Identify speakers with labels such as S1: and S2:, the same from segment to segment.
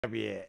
S1: Tabii.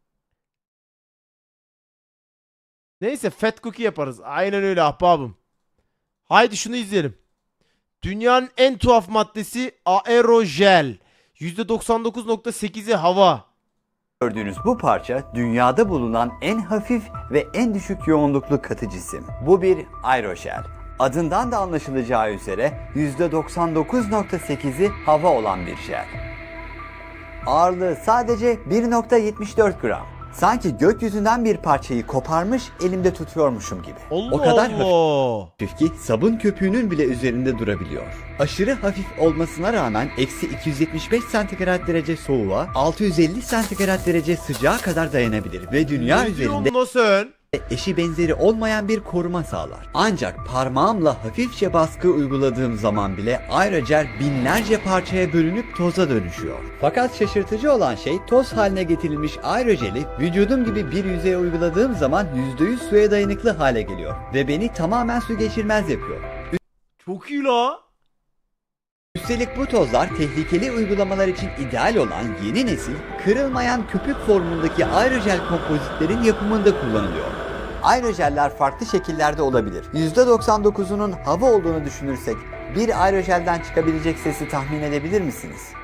S1: Neyse fat cookie yaparız. Aynen öyle ahbabım. Haydi şunu izleyelim. Dünyanın en tuhaf maddesi aerojel. %99.8'i hava.
S2: Gördüğünüz bu parça dünyada bulunan en hafif ve en düşük yoğunluklu katı cisim. Bu bir aerojel. Adından da anlaşılacağı üzere %99.8'i hava olan bir jel. Ağırlığı sadece 1.74 gram. Sanki gökyüzünden bir parçayı koparmış elimde tutuyormuşum gibi.
S1: Allah
S2: O kadar
S1: Allah.
S2: hafif ki sabun köpüğünün bile üzerinde durabiliyor. Aşırı hafif olmasına rağmen eksi 275 santigrat derece soğuğa, 650 santigrat derece sıcağa kadar dayanabilir ve dünya üzerinde
S1: Ne sen?
S2: eşi benzeri olmayan bir koruma sağlar. Ancak parmağımla hafifçe baskı uyguladığım zaman bile aerojel binlerce parçaya bölünüp toza dönüşüyor. Fakat şaşırtıcı olan şey toz haline getirilmiş aerojeli vücudum gibi bir yüzeye uyguladığım zaman %100 suya dayanıklı hale geliyor ve beni tamamen su geçirmez yapıyor.
S1: Çok iyi la.
S2: Üstelik bu tozlar tehlikeli uygulamalar için ideal olan yeni nesil kırılmayan köpük formundaki aerojel kompozitlerin yapımında kullanılıyor. Aerojeller farklı şekillerde olabilir. %99'unun hava olduğunu düşünürsek bir aerojelden çıkabilecek sesi tahmin edebilir misiniz?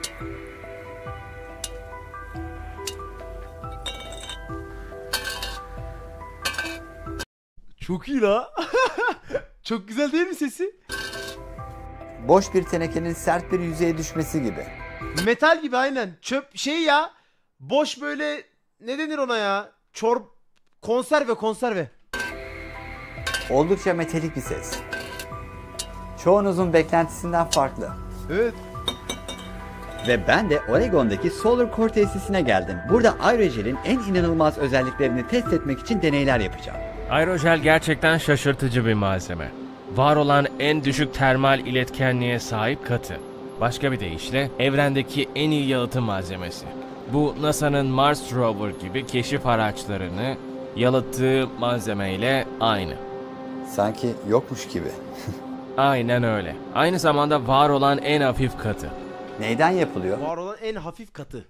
S1: Çok iyi la. Çok güzel değil mi sesi?
S2: Boş bir tenekenin sert bir yüzeye düşmesi gibi.
S1: Metal gibi aynen. Çöp şey ya. Boş böyle ne denir ona ya? Konserve.
S2: Oldukça metalik bir ses. Çoğunuzun beklentisinden farklı.
S1: Evet.
S2: Ve ben de Oregon'daki Solar Core tesisine geldim. Burada aerojelin en inanılmaz özelliklerini test etmek için deneyler yapacağım.
S3: Aerojel gerçekten şaşırtıcı bir malzeme. Var olan en düşük termal iletkenliğe sahip katı. Başka bir deyişle evrendeki en iyi yalıtım malzemesi. Bu NASA'nın Mars Rover gibi keşif araçlarını yalıttığı malzemeyle aynı.
S2: Sanki yokmuş gibi.
S3: Aynen öyle. Aynı zamanda var olan en hafif katı.
S2: Neyden yapılıyor?
S1: Var olan en hafif katı.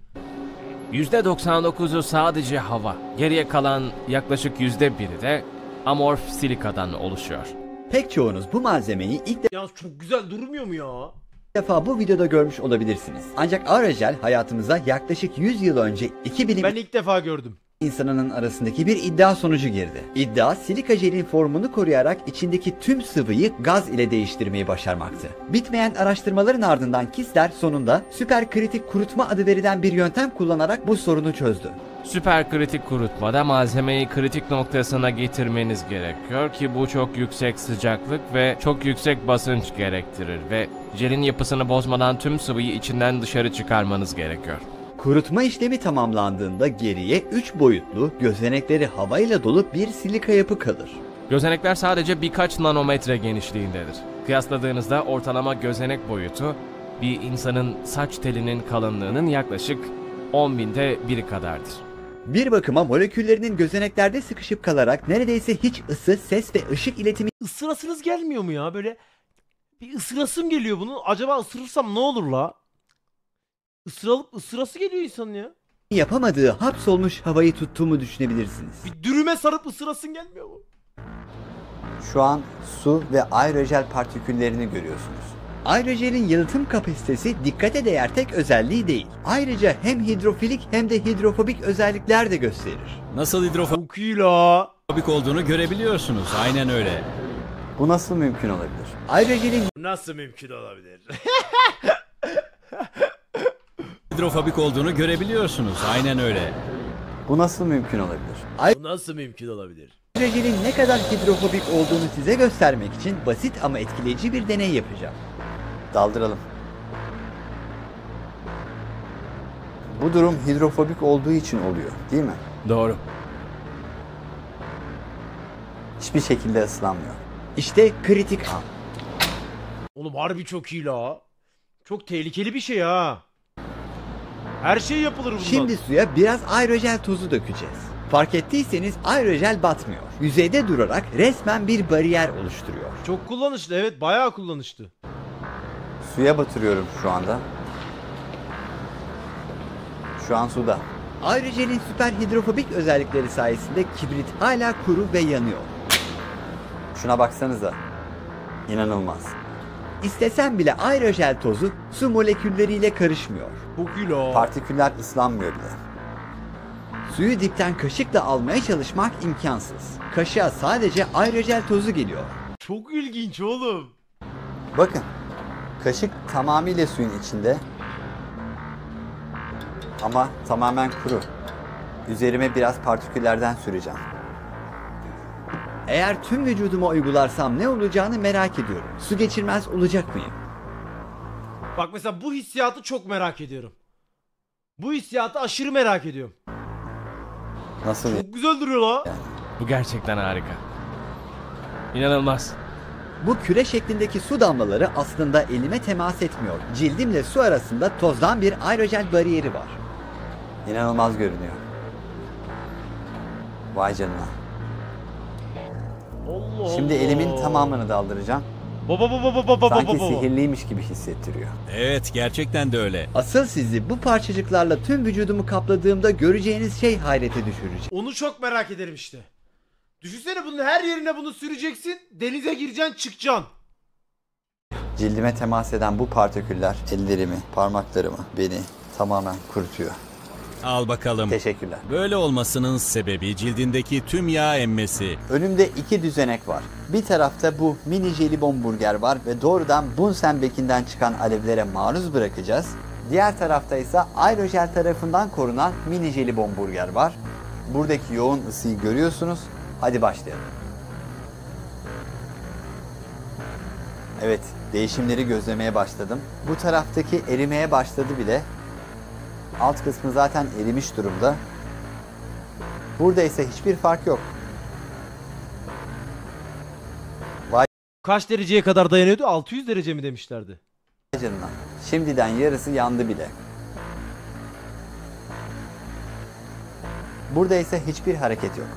S3: %99'u sadece hava. Geriye kalan yaklaşık %1'i de amorf silikadan oluşuyor.
S2: Pek çoğunuz bu malzemeyi ilk
S1: Ya çok güzel durmuyor mu ya?
S2: defa bu videoda görmüş olabilirsiniz. Ancak aerojel hayatımıza yaklaşık 100 yıl önce iki bilim
S1: Ben ilk defa gördüm.
S2: insanının arasındaki bir iddia sonucu girdi. İddia, silika jelin formunu koruyarak içindeki tüm sıvıyı gaz ile değiştirmeyi başarmaktı. Bitmeyen araştırmaların ardından Kistler sonunda süperkritik kurutma adı verilen bir yöntem kullanarak bu sorunu çözdü.
S3: Süperkritik kurutmada malzemeyi kritik noktasına getirmeniz gerekiyor ki bu çok yüksek sıcaklık ve çok yüksek basınç gerektirir ve jelin yapısını bozmadan tüm sıvıyı içinden dışarı çıkarmanız gerekiyor.
S2: Kurutma işlemi tamamlandığında geriye 3 boyutlu, gözenekleri havayla dolu bir silika yapı kalır.
S3: Gözenekler sadece birkaç nanometre genişliğindedir. Kıyasladığınızda ortalama gözenek boyutu bir insanın saç telinin kalınlığının yaklaşık 10.000'de biri kadardır.
S2: Bir bakıma moleküllerinin gözeneklerde sıkışıp kalarak neredeyse hiç ısı, ses ve ışık iletimi
S1: Isırasınız gelmiyor mu ya? Böyle bir ısırasım geliyor bunu. Acaba ısırırsam ne olur la? Isırası geliyor insanın ya.
S2: yapamadığı hapsolmuş havayı tuttuğumu düşünebilirsiniz.
S1: Bir dürüme sarıp ısırasın gelmiyor mu?
S2: Şu an su ve aerojel partiküllerini görüyorsunuz. Aerojelin yalıtım kapasitesi dikkate değer tek özelliği değil. Ayrıca hem hidrofilik hem de hidrofobik özellikler de gösterir.
S4: Nasıl hidrofobik
S1: Çok iyi la.
S4: olduğunu görebiliyorsunuz. Aynen öyle.
S2: Bu nasıl mümkün olabilir? Aerojelin
S1: Nasıl mümkün olabilir?
S4: Hidrofobik olduğunu görebiliyorsunuz. Aynen öyle.
S2: Bu nasıl mümkün olabilir?
S1: Bu nasıl mümkün olabilir?
S2: Aerojelin ne kadar hidrofobik olduğunu size göstermek için basit ama etkileyici bir deney yapacağım. Daldıralım. Bu durum hidrofobik olduğu için oluyor, değil mi?
S3: Doğru.
S2: Hiçbir şekilde ıslanmıyor. İşte kritik an.
S1: Oğlum harbi çok iyi la. Çok tehlikeli bir şey ha. Her şey yapılır bundan.
S2: Şimdi suya biraz aerojel tozu dökeceğiz. Fark ettiyseniz aerojel batmıyor. Yüzeyde durarak resmen bir bariyer oluşturuyor.
S1: Çok kullanışlı, evet, bayağı kullanışlı.
S2: Suya batırıyorum şu anda. Şu an suda. Aerojel'in süper hidrofobik özellikleri sayesinde kibrit hala kuru ve yanıyor. Şuna baksanıza. İnanılmaz. İstesen bile aerojel tozu su molekülleriyle karışmıyor.
S1: Çok iyi la.
S2: Partiküller ıslanmıyor bile. Suyu dipten kaşıkla almaya çalışmak imkansız. Kaşığa sadece aerojel tozu geliyor.
S1: Çok ilginç oğlum.
S2: Bakın, kaşık tamamıyla suyun içinde ama tamamen kuru. Üzerime biraz partiküllerden süreceğim. Eğer tüm vücuduma uygularsam ne olacağını merak ediyorum. Su geçirmez olacak mıyım?
S1: Bak mesela bu hissiyatı çok merak ediyorum. Bu hissiyatı aşırı merak ediyorum.
S2: Nasıl?
S1: Çok güzel duruyor la.
S3: Bu gerçekten harika. İnanılmaz.
S2: Bu küre şeklindeki su damlaları aslında elime temas etmiyor. Cildimle su arasında tozdan bir aerojel bariyeri var. İnanılmaz görünüyor. Vay canına.
S1: Allah
S2: Şimdi
S1: Allah.
S2: elimin tamamını daldıracağım.
S1: Baba.
S2: Sanki sihirliymiş gibi hissettiriyor.
S4: Evet, gerçekten de öyle.
S2: Asıl sizi bu parçacıklarla tüm vücudumu kapladığımda göreceğiniz şey hayrete düşürecek.
S1: Onu çok merak ederim işte. Düşünsene bunun her yerine bunu süreceksin. Denize gireceksin çıkacaksın.
S2: Cildime temas eden bu partiküller ellerimi, parmaklarımı, beni tamamen kurutuyor.
S4: Al bakalım.
S2: Teşekkürler.
S4: Böyle olmasının sebebi cildindeki tüm yağ emmesi.
S2: Önümde iki düzenek var. Bir tarafta bu mini jelibon burger var ve doğrudan Bunsenbeck'inden çıkan alevlere maruz bırakacağız. Diğer tarafta ise aerojel tarafından korunan mini jelibon burger var. Buradaki yoğun ısıyı görüyorsunuz. Hadi başlayalım. Evet, değişimleri gözlemeye başladım. Bu taraftaki erimeye başladı bile. Alt kısmı zaten erimiş durumda. Burada ise hiçbir fark yok.
S1: Kaç dereceye kadar dayanıyordu? 600 derece mi demişlerdi?
S2: Canına. Şimdiden yarısı yandı bile. Burada ise hiçbir hareket yok.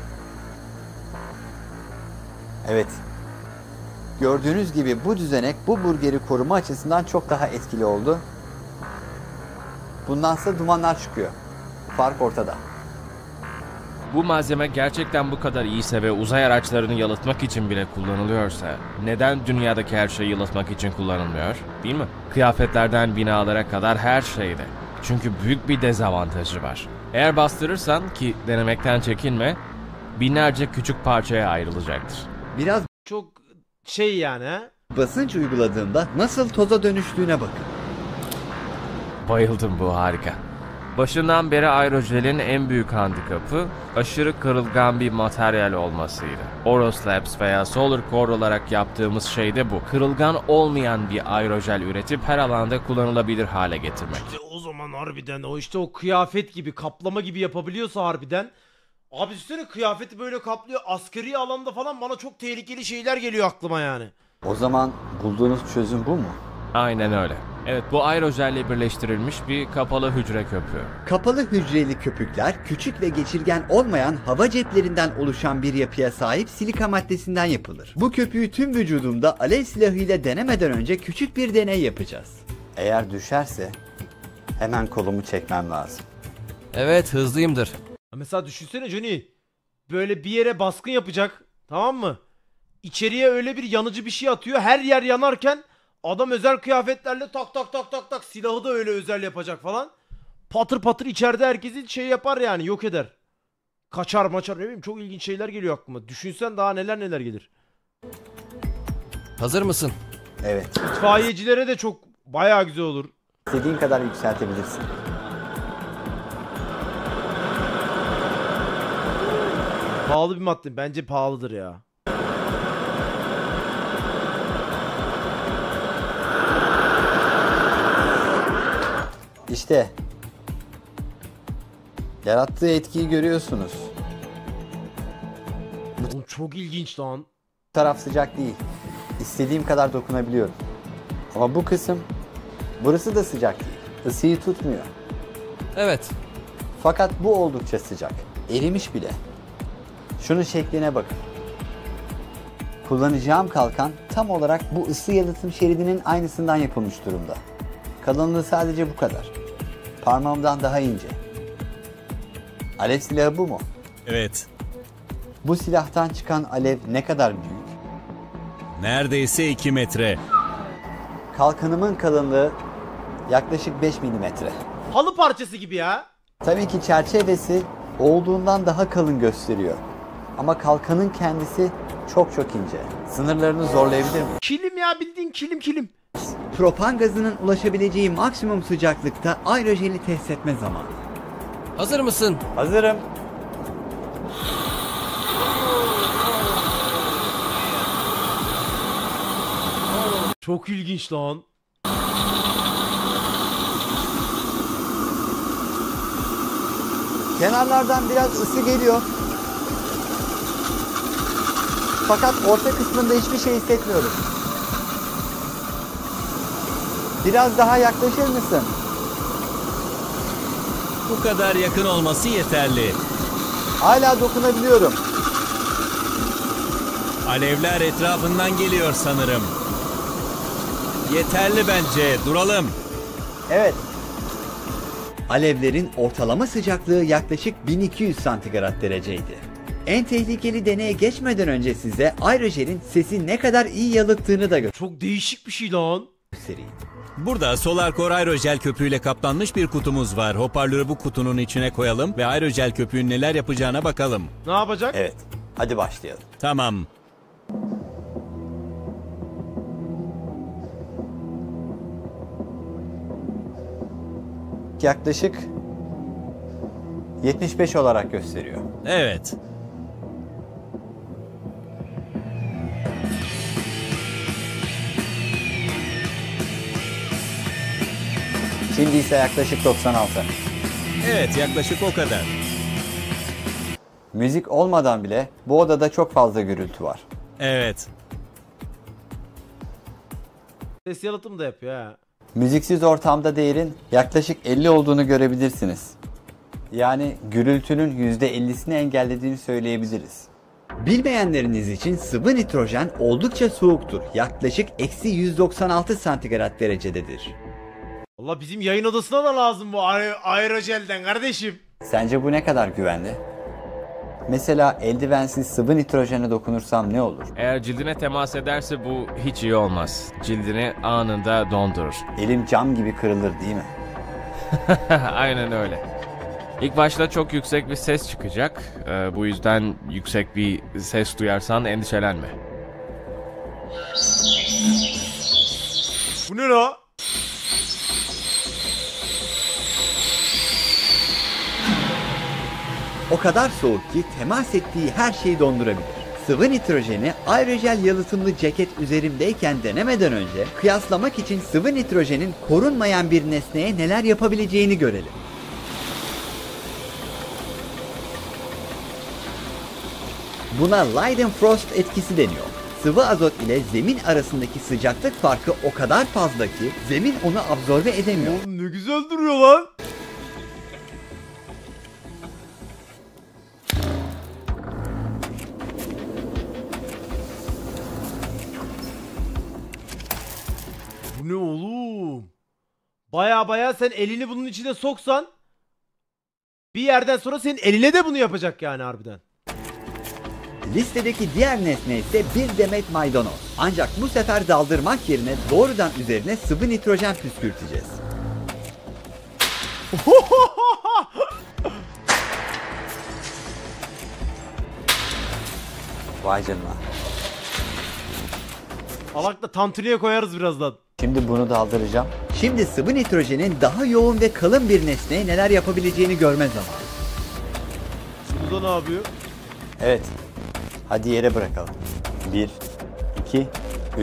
S2: Evet. Gördüğünüz gibi bu düzenek bu burgeri koruma açısından çok daha etkili oldu. Bundansa dumanlar çıkıyor. Fark ortada.
S3: Bu malzeme gerçekten bu kadar iyiyse ve uzay araçlarını yalıtmak için bile kullanılıyorsa neden dünyadaki her şeyi yalıtmak için kullanılmıyor? Değil mi? Kıyafetlerden binalara kadar her şeyde. Çünkü büyük bir dezavantajı var. Eğer bastırırsan, ki denemekten çekinme, binlerce küçük parçaya ayrılacaktır.
S2: Biraz
S1: Çok şey yani ha?
S2: basınç uyguladığımda nasıl toza dönüştüğüne bakın.
S3: Bayıldım, bu harika. Başından beri aerojelin en büyük handikapı aşırı kırılgan bir materyal olmasıydı. Oroslabs veya Solar Core olarak yaptığımız şey de bu. Kırılgan olmayan bir aerojel üretip her alanda kullanılabilir hale getirmek.
S1: İşte o zaman harbiden o işte o kıyafet gibi kaplama gibi yapabiliyorsa harbiden. Abi üstüne kıyafeti böyle kaplıyor. Askeri alanda falan bana çok tehlikeli şeyler geliyor aklıma yani.
S2: O zaman bulduğunuz çözüm bu mu?
S3: Aynen öyle. Evet, bu aerojelle birleştirilmiş bir kapalı hücre köpüğü.
S2: Kapalı hücreli köpükler küçük ve geçirgen olmayan hava ceplerinden oluşan bir yapıya sahip silika maddesinden yapılır. Bu köpüğü tüm vücudumda alev silahıyla denemeden önce küçük bir deney yapacağız. Eğer düşerse hemen kolumu çekmem lazım.
S5: Evet, hızlıyımdır.
S1: Mesela düşünsene Johnny. Böyle bir yere baskın yapacak. Tamam mı? İçeriye öyle bir yanıcı bir şey atıyor. Her yer yanarken adam özel kıyafetlerle tak tak tak tak tak silahı da öyle özel yapacak falan. Patır patır içeride herkesi şey yapar yani, yok eder. Kaçar maçar, ne bileyim, çok ilginç şeyler geliyor aklıma. Düşünsen daha neler neler gelir.
S5: Hazır mısın?
S2: Evet,
S1: İtfaiyecilere de çok bayağı güzel olur.
S2: istediğin kadar yükseltebilirsin.
S1: Pahalı bir madde. Bence pahalıdır ya.
S2: İşte yarattığı etkiyi görüyorsunuz.
S1: Oğlum çok ilginç lan.
S2: Bu taraf sıcak değil. İstediğim kadar dokunabiliyorum. Ama bu kısım, burası da sıcak değil. Isıyı tutmuyor.
S5: Evet.
S2: Fakat bu oldukça sıcak. Erimiş bile. Şunun şekline bakın. Kullanacağım kalkan tam olarak bu ısı yalıtım şeridinin aynısından yapılmış durumda. Kalınlığı sadece bu kadar. Parmağımdan daha ince. Alev silahı bu mu?
S4: Evet.
S2: Bu silahtan çıkan alev ne kadar büyük?
S4: Neredeyse 2 metre.
S2: Kalkanımın kalınlığı yaklaşık 5 milimetre.
S1: Halı parçası gibi ya.
S2: Tabii ki çerçevesi olduğundan daha kalın gösteriyor. Ama kalkanın kendisi çok çok ince. Sınırlarını zorlayabilir mi?
S1: Kilim ya, bildiğin kilim.
S2: Propan gazının ulaşabileceği maksimum sıcaklıkta aerojeli test etme zamanı.
S5: Hazır mısın?
S2: Hazırım.
S1: Çok ilginç lan.
S2: Kenarlardan biraz ısı geliyor. Fakat orta kısmında hiçbir şey hissetmiyorum. Biraz daha yaklaşır mısın?
S4: Bu kadar yakın olması yeterli.
S2: Hala dokunabiliyorum.
S4: Alevler etrafından geliyor sanırım. Yeterli bence. Duralım.
S2: Evet. Alevlerin ortalama sıcaklığı yaklaşık 1200 santigrat dereceydi. En tehlikeli deneye geçmeden önce size aerojelin sesi ne kadar iyi yalıttığını da
S1: Çok değişik bir şey lan.
S2: göstereyim.
S4: Burada Solarcore aerojel köpüğüyle kaplanmış bir kutumuz var. Hoparlörü bu kutunun içine koyalım ve aerojel köpüğün neler yapacağına bakalım.
S1: Ne yapacak?
S2: Evet. Hadi başlayalım.
S4: Tamam.
S2: Yaklaşık 75 olarak gösteriyor.
S4: Evet.
S2: Şimdi ise yaklaşık 96.
S4: Evet, yaklaşık o kadar.
S2: Müzik olmadan bile bu odada çok fazla gürültü var.
S4: Evet.
S1: Ses yalıtım da yapıyor ha.
S2: Müziksiz ortamda değerin yaklaşık 50 olduğunu görebilirsiniz. Yani gürültünün %50'sini engellediğini söyleyebiliriz. Bilmeyenleriniz için sıvı nitrojen oldukça soğuktur. Yaklaşık eksi 196 santigrat derecededir.
S1: Allah, bizim yayın odasına da lazım bu aerojelden kardeşim.
S2: Sence bu ne kadar güvenli? Mesela eldivensiz sıvı nitrojene dokunursam ne olur?
S3: Eğer cildine temas ederse bu hiç iyi olmaz. Cildini anında dondurur.
S2: Elim cam gibi kırılır değil mi?
S3: Aynen öyle. İlk başta çok yüksek bir ses çıkacak. Bu yüzden yüksek bir ses duyarsan endişelenme.
S1: Bu ne la?
S2: O kadar soğuk ki temas ettiği her şeyi dondurabilir. Sıvı nitrojeni aerojel yalıtımlı ceket üzerimdeyken denemeden önce kıyaslamak için sıvı nitrojenin korunmayan bir nesneye neler yapabileceğini görelim. Buna Leidenfrost etkisi deniyor. Sıvı azot ile zemin arasındaki sıcaklık farkı o kadar fazla ki zemin onu absorbe edemiyor.
S1: Oğlum ne güzel duruyor lan. Bu ne oğlum? Baya sen elini bunun içine soksan bir yerden sonra senin eline de bunu yapacak yani harbiden.
S2: Listedeki diğer nesne ise bir demet maydanoz. Ancak bu sefer daldırmak yerine doğrudan üzerine sıvı nitrojen püskürteceğiz. Vay canına.
S1: Alakla tantuniye koyarız birazdan.
S2: Şimdi bunu daldıracağım. Şimdi sıvı nitrojenin daha yoğun ve kalın bir nesneye neler yapabileceğini görme zamanı.
S1: Bu da ne yapıyor?
S2: Evet. Hadi yere bırakalım. 1, 2, 3.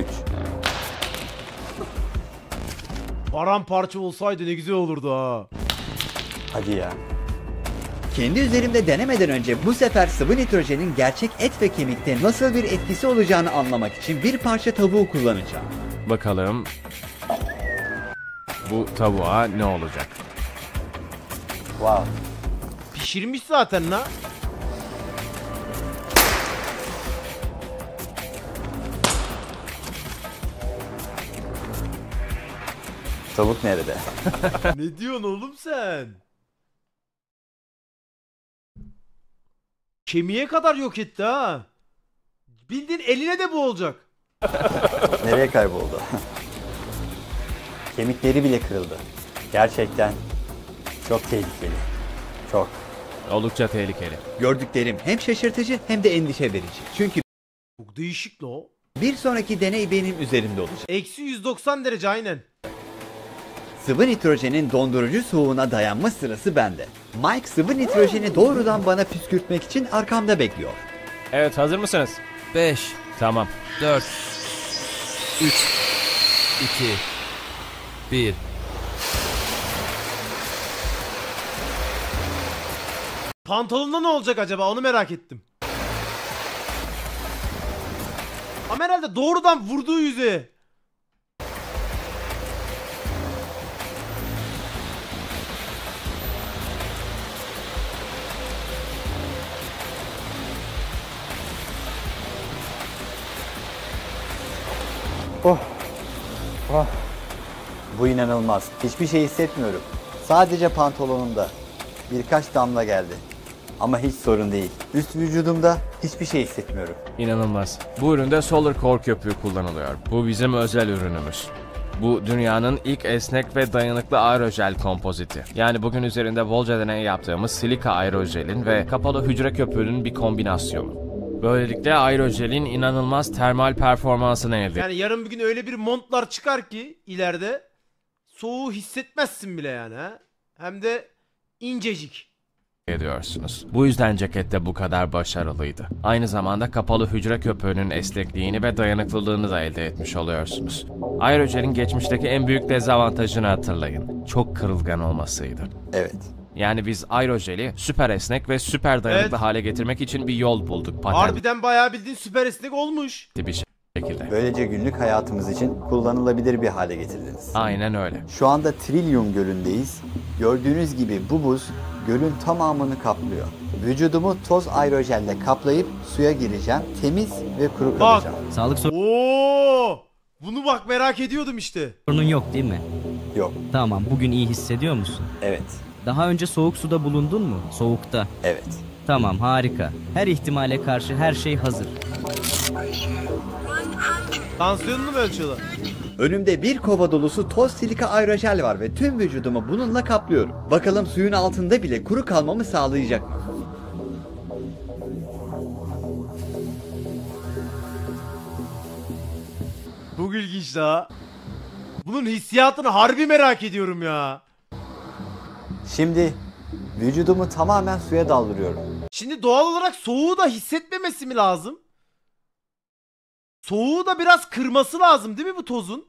S1: Paramparça olsaydı ne güzel olurdu ha.
S2: Hadi ya. Kendi üzerimde denemeden önce bu sefer sıvı nitrojenin gerçek et ve kemikte nasıl bir etkisi olacağını anlamak için bir parça tavuğu kullanacağım.
S3: Bakalım bu tavuğa ne olacak?
S2: Wow.
S1: Pişirmiş zaten la.
S2: Tavuk nerede?
S1: Ne diyorsun oğlum sen? Kemiğe kadar yok etti ha. Bildiğin eline de bu olacak.
S2: Nereye kayboldu? Kemikleri bile kırıldı. Gerçekten çok tehlikeli. Çok.
S3: Oldukça tehlikeli.
S2: Gördüklerim hem şaşırtıcı hem de endişe verici. Çünkü
S1: Çok değişik la o.
S2: bir sonraki deney benim üzerimde olacak.
S1: Eksi 190 derece aynen.
S2: Sıvı nitrojenin dondurucu soğuğuna dayanma sırası bende. Mike sıvı nitrojeni doğrudan bana püskürtmek için arkamda bekliyor.
S3: Evet, hazır mısınız?
S5: 5,
S3: Tamam.
S5: 4, 3, 2, 1.
S1: Pantolonda ne olacak acaba onu merak ettim. Ama herhalde doğrudan vurduğu yüzeye.
S2: Bu inanılmaz. Hiçbir şey hissetmiyorum. Sadece pantolonumda birkaç damla geldi. Ama hiç sorun değil. Üst vücudumda hiçbir şey hissetmiyorum.
S3: İnanılmaz. Bu üründe Solar Core köpüğü kullanılıyor. Bu bizim özel ürünümüz. Bu dünyanın ilk esnek ve dayanıklı aerojel kompoziti. Yani bugün üzerinde bolca deney yaptığımız silika aerojelin ve kapalı hücre köpüğünün bir kombinasyonu. Böylelikle aerojelin inanılmaz termal performansını elde
S1: Yani yarın bir gün öyle bir montlar çıkar ki ileride soğuğu hissetmezsin bile yani ha. Hem de incecik.
S3: ediyorsunuz. Bu yüzden ceket de bu kadar başarılıydı. Aynı zamanda kapalı hücre köpüğünün esnekliğini ve dayanıklılığını da elde etmiş oluyorsunuz. Aerojelin geçmişteki en büyük dezavantajını hatırlayın. Çok kırılgan olmasıydı.
S2: Evet.
S3: Yani biz aerojeli süper esnek ve süper dayanıklı
S1: Evet.
S3: hale getirmek için bir yol bulduk. Patentli
S1: Harbiden bayağı bildiğin süper esnek olmuş.
S3: bir şekilde.
S2: Böylece günlük hayatımız için kullanılabilir bir hale getirdiniz.
S3: Aynen öyle.
S2: Şu anda Trillium Gölü'ndeyiz. Gördüğünüz gibi bu buz gölün tamamını kaplıyor. Vücudumu toz aerojelle kaplayıp suya gireceğim. Temiz ve kuru kalacağım.
S6: Sağlık
S1: Oo! Bunu bak merak ediyordum işte.
S6: sorunun yok değil mi?
S2: Yok.
S6: Tamam, bugün iyi hissediyor musun?
S2: Evet.
S6: Daha önce soğuk suda bulundun mu? Soğukta.
S2: Evet.
S6: Tamam, harika. Her ihtimale karşı her şey hazır.
S1: Tansiyonunu mu ölçüyorlar?
S2: Önümde bir kova dolusu toz silika aerojel var ve tüm vücudumu bununla kaplıyorum. Bakalım suyun altında bile kuru kalmamı sağlayacak mı?
S1: Çok ilginç daha. Bunun hissiyatını harbi merak ediyorum ya.
S2: Şimdi vücudumu tamamen suya daldırıyorum.
S1: Şimdi doğal olarak soğuğu da hissetmemesi mi lazım? Soğuğu da biraz kırması lazım değil mi bu tozun?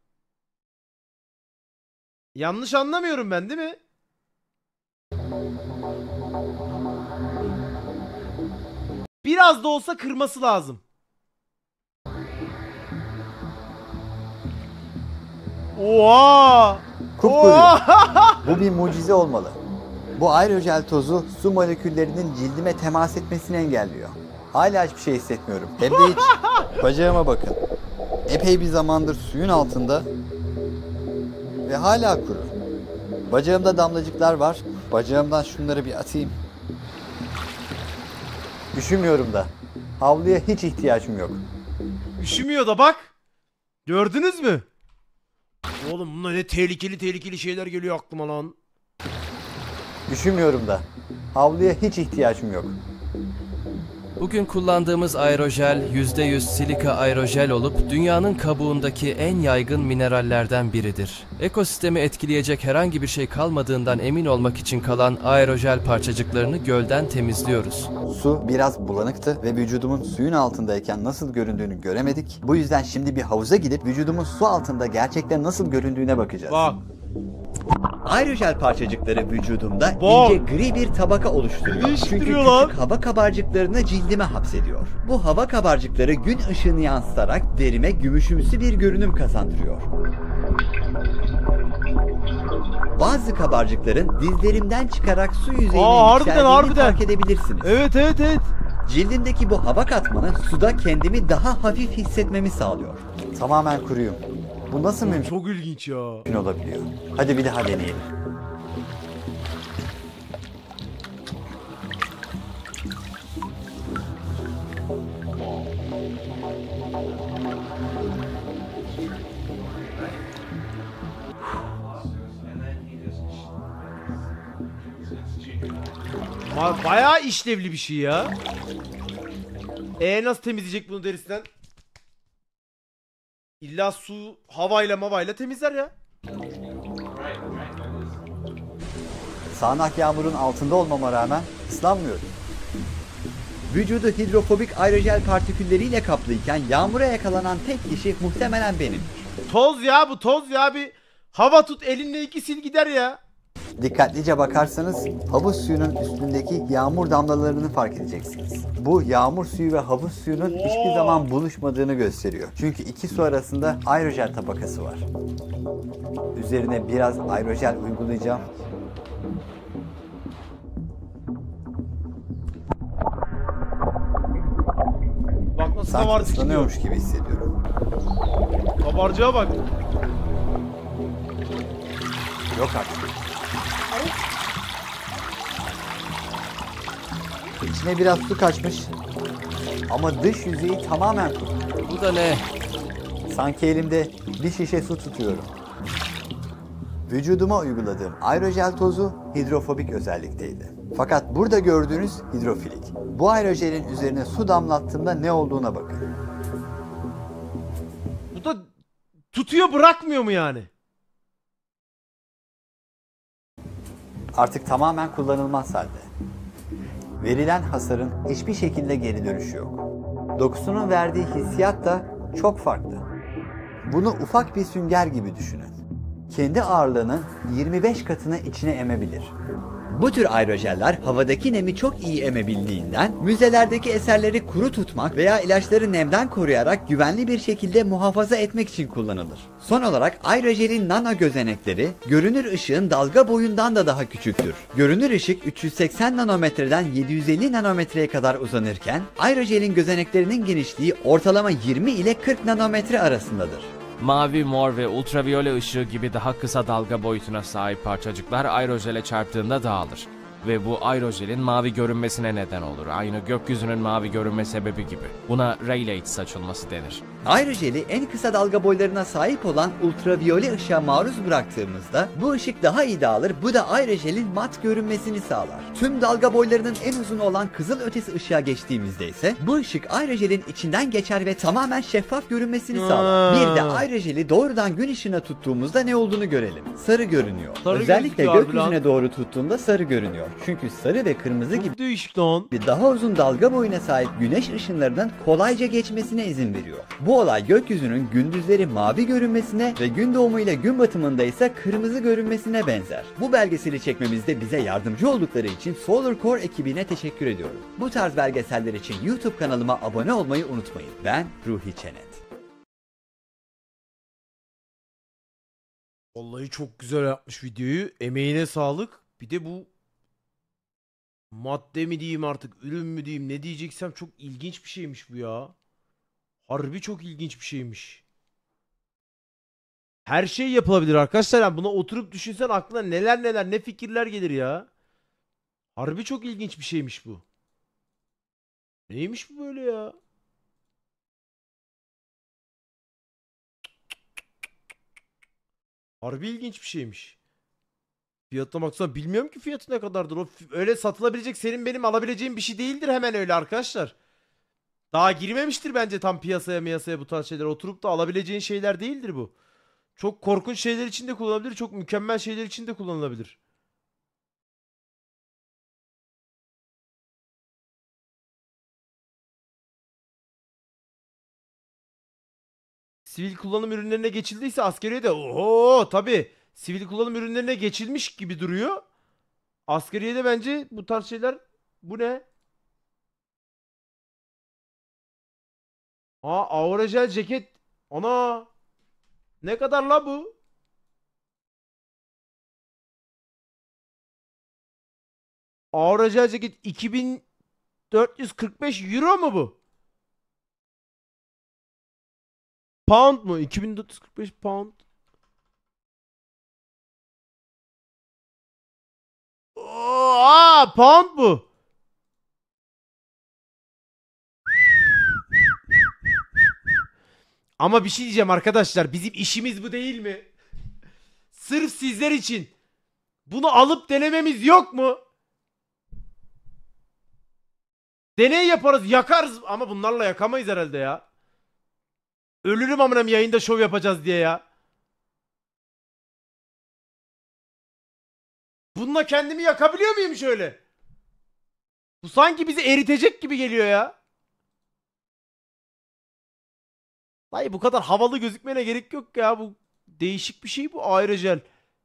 S1: Yanlış anlamıyorum ben değil mi? Biraz da olsa kırması lazım. Oha!
S2: Kupkuru.
S1: Oha!
S2: Bu bir mucize olmalı. Bu aerojel tozu su moleküllerinin cildime temas etmesini engelliyor. Hala hiçbir şey hissetmiyorum. Hem de hiç. Bacağıma bakın. Epey bir zamandır suyun altında ve hala kuru. Bacağımda damlacıklar var. Bacağımdan şunları bir atayım. Üşümüyorum da. Havluya hiç ihtiyacım yok.
S1: Üşümüyor da bak. Gördünüz mü? Oğlum bunlar ne tehlikeli şeyler geliyor aklıma lan.
S2: Üşümüyorum da. Havluya hiç ihtiyacım yok.
S5: Bugün kullandığımız aerojel %100 silika aerojel olup dünyanın kabuğundaki en yaygın minerallerden biridir. Ekosistemi etkileyecek herhangi bir şey kalmadığından emin olmak için kalan aerojel parçacıklarını gölden temizliyoruz.
S2: Su biraz bulanıktı ve vücudumun suyun altındayken nasıl göründüğünü göremedik. Bu yüzden şimdi bir havuza gidip vücudumun su altında gerçekten nasıl göründüğüne bakacağız.
S1: Bak.
S2: Aerojel parçacıkları vücudumda
S1: Bak.
S2: ince gri bir tabaka oluşturuyor.
S1: Değiştiriyor
S2: Çünkü
S1: lan.
S2: küçük hava kabarcıklarını cildime hapsediyor. Bu hava kabarcıkları gün ışığını yansıtarak derime gümüşümsü bir görünüm kazandırıyor. Bazı kabarcıkların dizlerimden çıkarak su yüzeyine yükseldiğini fark edebilirsiniz.
S1: Evet.
S2: Cildimdeki bu hava katmanı suda kendimi daha hafif hissetmemi sağlıyor. Tamamen kuruyum. Bu nasıl mümkün
S1: Çok ilginç ya.
S2: olabiliyor? Hadi bir daha deneyelim.
S1: Bayağı işlevli bir şey ya. Nasıl temizleyecek bunu derisinden? İlla su havayla mavayla temizler ya.
S2: Sağanak yağmurun altında olmama rağmen ıslanmıyorum. Vücudu hidrofobik aerojel partikülleriyle kaplıyken yağmura yakalanan tek kişi muhtemelen benim.
S1: Toz ya, bu toz ya, bir hava tut elinle 2 sil gider ya.
S2: Dikkatlice bakarsanız havuz suyunun üstündeki yağmur damlalarını fark edeceksiniz. Bu yağmur suyu ve havuz suyunun hiçbir zaman buluşmadığını gösteriyor. Çünkü iki su arasında aerojel tabakası var. Üzerine biraz aerojel uygulayacağım.
S1: Bak nasıl
S2: Sanki
S1: kabarcık gidiyor.
S2: ıslanıyormuş gibi hissediyorum.
S1: Kabarcığa bak.
S2: Yok artık. İçine biraz su kaçmış ama dış yüzeyi tamamen kuru.
S5: Bu da ne?
S2: Sanki elimde bir şişe su tutuyorum. Vücuduma uyguladığım aerojel tozu hidrofobik özellikteydi. Fakat burada gördüğünüz hidrofilik. Bu aerojelin üzerine su damlattığımda ne olduğuna bakın.
S1: Bu da tutuyor, bırakmıyor mu yani?
S2: Artık tamamen kullanılmaz halde. Verilen hasarın hiçbir şekilde geri dönüşü yok. Dokusunun verdiği hissiyat da çok farklı. Bunu ufak bir sünger gibi düşünün. Kendi ağırlığının 25 katını içine emebilir. Bu tür aerojeller havadaki nemi çok iyi emebildiğinden müzelerdeki eserleri kuru tutmak veya ilaçları nemden koruyarak güvenli bir şekilde muhafaza etmek için kullanılır. Son olarak aerojelin nano gözenekleri görünür ışığın dalga boyundan da daha küçüktür. Görünür ışık 380 nanometreden 750 nanometreye kadar uzanırken aerojelin gözeneklerinin genişliği ortalama 20 ile 40 nanometre arasındadır.
S3: Mavi, mor ve ultraviyole ışığı gibi daha kısa dalga boyutuna sahip parçacıklar aerojele çarptığında dağılır. Ve bu aerojelin mavi görünmesine neden olur. Aynı gökyüzünün mavi görünme sebebi gibi. Buna Rayleigh saçılması denir.
S2: Aerojeli en kısa dalga boylarına sahip olan ultraviyole ışığa maruz bıraktığımızda bu ışık daha iyi dağılır. Bu da aerojelin mat görünmesini sağlar. Tüm dalga boylarının en uzunu olan kızıl ötesi ışığa geçtiğimizde ise bu ışık aerojelin içinden geçer ve tamamen şeffaf görünmesini sağlar. Bir de aerojeli doğrudan gün ışığına tuttuğumuzda ne olduğunu görelim. Sarı görünüyor.
S1: Sarı
S2: Özellikle
S1: gözüküyor abi
S2: gökyüzüne
S1: lan.
S2: doğru tuttuğumda sarı görünüyor. Çünkü sarı ve kırmızı gibi
S1: Değişik lan.
S2: daha uzun dalga boyuna sahip güneş ışınlarının kolayca geçmesine izin veriyor. Bu olay gökyüzünün gündüzleri mavi görünmesine ve gün doğumu ile gün batımında ise kırmızı görünmesine benzer. Bu belgeseli çekmemizde bize yardımcı oldukları için Solar Core ekibine teşekkür ediyorum. Bu tarz belgeseller için YouTube kanalıma abone olmayı unutmayın. Ben Ruhi Çenet.
S1: Vallahi çok güzel yapmış videoyu. Emeğine sağlık. Bir de bu madde mi diyeyim artık, ürün mü diyeyim, ne diyeceksem çok ilginç bir şeymiş bu ya. Harbi çok ilginç bir şeymiş. Her şey yapılabilir arkadaşlar. Yani buna oturup düşünsen aklına neler neler, ne fikirler gelir ya. Harbi çok ilginç bir şeymiş bu. Neymiş bu böyle ya? Harbi ilginç bir şeymiş. Fiyatına baksana, bilmiyorum ki fiyatı ne kadardır. O öyle satılabilecek, senin benim alabileceğim bir şey değildir hemen öyle arkadaşlar. Daha girmemiştir bence tam piyasaya bu tarz şeyler. Oturup da alabileceğin şeyler değildir bu. Çok korkunç şeyler için de kullanılabilir. Çok mükemmel şeyler için de kullanılabilir. Sivil kullanım ürünlerine geçildiyse askeriye de oho tabii. Sivil kullanım ürünlerine geçilmiş gibi duruyor. Askeriye de bence bu tarz şeyler, bu ne? Aerojel ceket. Ana. Ne kadar la bu? Aerojel ceket 2445 euro mu bu? Pound mu? 2445 pound. Pound bu. Ama bir şey diyeceğim arkadaşlar. Bizim işimiz bu değil mi? Sırf sizler için. Bunu alıp denememiz yok mu? Deney yaparız, yakarız. Ama bunlarla yakamayız herhalde ya. Ölürüm amınam yayında şov yapacağız diye ya. Bununla kendimi yakabiliyor muyum şöyle? Bu sanki bizi eritecek gibi geliyor ya. Dayı bu kadar havalı gözükmene gerek yok ya. Bu değişik bir şey bu aerojel.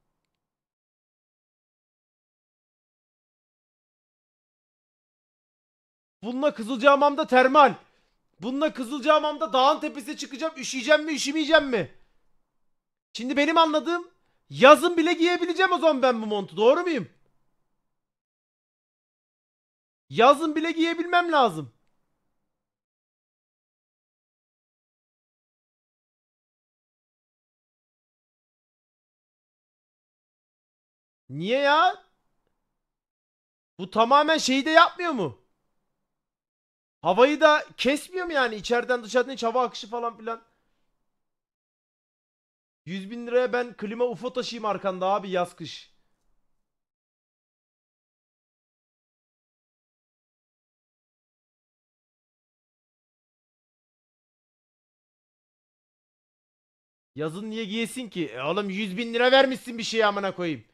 S1: Bununla Kızılcahamam'da termal. Bununla Kızılcahamam'da dağın tepesine çıkacağım. Üşüyeceğim mi üşümeyeceğim mi? Şimdi benim anladığım yazın bile giyebileceğim o zaman ben bu montu. Doğru muyum? Yazın bile giyebilmem lazım. Niye ya? Bu tamamen şeyi de yapmıyor mu? Havayı da kesmiyor mu yani? İçeriden dışarıdan hiç hava akışı falan filan. 100.000 liraya ben klima UFO taşıyayım arkanda abi yaz kış. Yazın niye giyesin ki? Oğlum 100.000 lira vermişsin bir şeye amına koyayım.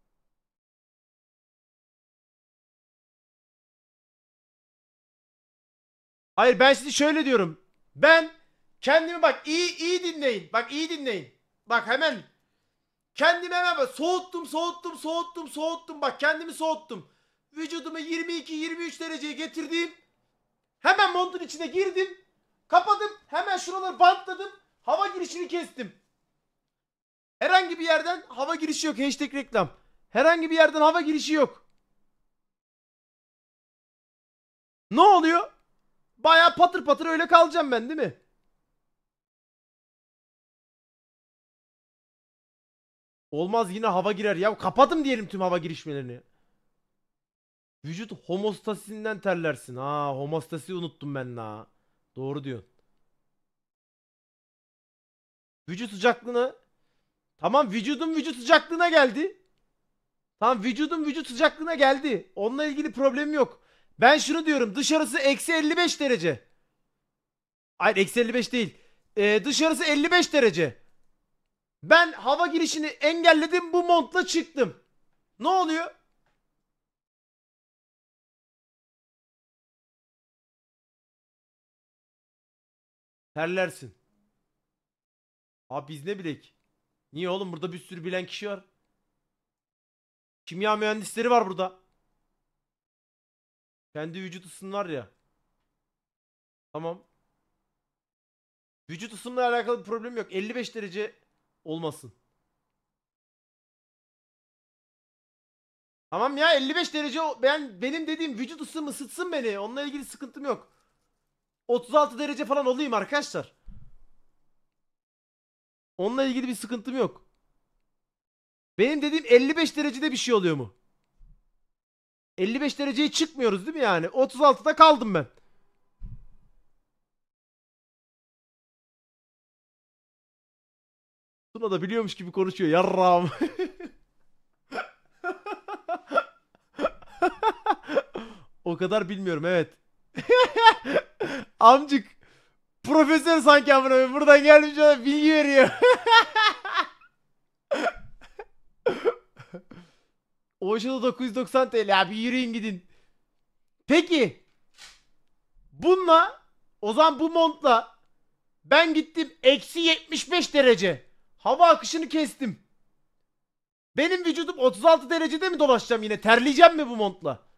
S1: Hayır ben size şöyle diyorum. Ben kendimi bak iyi dinleyin. Bak iyi dinleyin. Bak hemen kendimi hemen bak soğuttum. Bak kendimi soğuttum. Vücudumu 22-23 dereceye getirdim. Hemen montun içine girdim. Kapadım. Hemen şuraları bantladım. Hava girişini kestim. Herhangi bir yerden hava girişi yok. Hashtag reklam. Herhangi bir yerden hava girişi yok. Ne oluyor? Bayağı patır patır öyle kalacağım ben değil mi? Olmaz yine hava girer. Ya kapadım diyelim tüm hava girişmelerini. Vücut homostasisinden terlersin. Ha homostasiyi unuttum ben la. Doğru diyorsun. Vücut sıcaklığına. Tamam vücudum vücut sıcaklığına geldi. Tamam vücudum vücut sıcaklığına geldi. Onunla ilgili problemim yok. Ben şunu diyorum dışarısı eksi 55 derece. Hayır eksi 55 değil. Dışarısı 55 derece. Ben hava girişini engelledim bu montla çıktım. Ne oluyor? Terlersin. Abi biz ne bilek? Niye oğlum burada bir sürü bilen kişi var. Kimya mühendisleri var burada. Kendi vücut ısın var ya. Tamam. Vücut ısımla alakalı bir problem yok. 55 derece olmasın. Tamam ya 55 derece benim dediğim vücut ısım ısıtsın beni. Onunla ilgili sıkıntım yok. 36 derece falan olayım arkadaşlar. Onunla ilgili bir sıkıntım yok. Benim dediğim 55 derecede bir şey oluyor mu? 55 dereceye çıkmıyoruz değil mi yani? 36'da kaldım ben. Tuna da biliyormuş gibi konuşuyor. Yarrağım. O kadar bilmiyorum evet. Amcık. Profesör sanki amına koyayım. Buradan gelmiş ona bilgi veriyor. Ocean'da 990 TL abi yürüyün gidin. Peki. Bununla o zaman bu montla ben gittim eksi 75 derece. Hava akışını kestim. Benim vücudum 36 derecede mi dolaşacağım yine? Terleyeceğim mi bu montla?